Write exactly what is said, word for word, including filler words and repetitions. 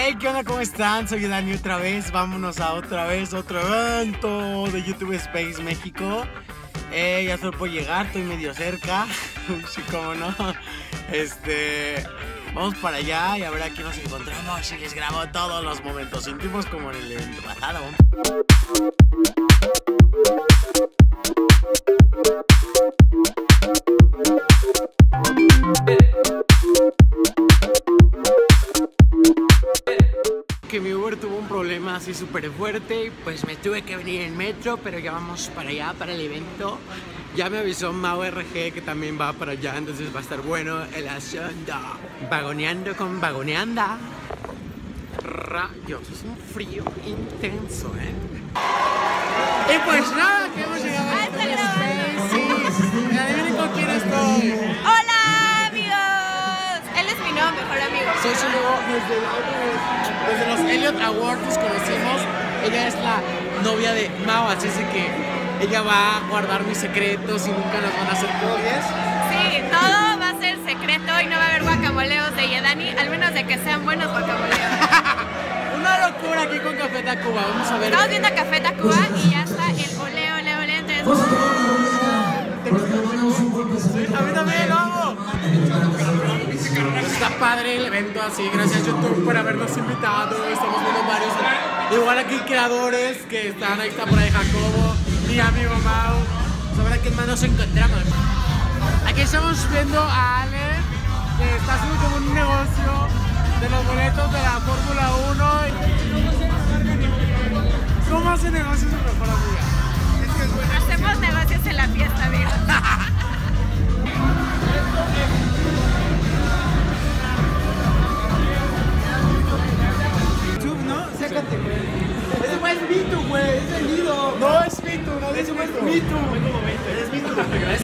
Hey, ¿qué onda? ¿Cómo están? Soy Dani otra vez. Vámonos a otra vez, otro evento de YouTube Space México. Eh, ya solo puedo llegar, estoy medio cerca. Sí, cómo no. Este... Vamos para allá y a ver aquí nos encontramos y les grabo todos los momentos íntimos como en el evento pasado. Que mi Uber tuvo un problema así súper fuerte y pues me tuve que venir en metro, pero ya vamos para allá, para el evento. Ya me avisó Mau R G que también va para allá, entonces va a estar bueno el asunto. Vagoneando con vagoneanda. Rayos, es un frío intenso, ¿eh? Y pues nada, que hemos llegado a este Space. Sí, adivinen con quién estoy. ¡Hola, amigos! Él es mi nuevo mejor amigo. Soy su nuevo, desde, desde los Elliot Awards nos conocimos. Ella es la novia de Mau, así es que ella va a guardar mis secretos y nunca nos van a hacer codies. Sí, todo va a ser secreto y no va a haber guacamoleos de Yedani, al menos de que sean buenos guacamoleos. Una locura aquí con Café Tacuba, vamos a ver. Estamos viendo Café Tacuba y ya está el ole, ole, ole. Entonces... Sí, a mí también, vamos. Está padre el evento así, gracias YouTube por habernos invitado. Estamos viendo varios, igual aquí creadores que están, ahí está por ahí Jacobo, mi amigo Mau. Sobre quién más nos encontramos. Aquí estamos viendo a Ale, que está haciendo como un negocio de los boletos de la Fórmula uno. ¿Cómo hace negocios su mejor amiga? Es que es buena. Hacemos negocios en la fiesta, amigo. Sécate, güey. Ese güey es Mitu, güey. Es el Lido. No es Mitu, no es Mitu. Es Mitu. Es Mitu.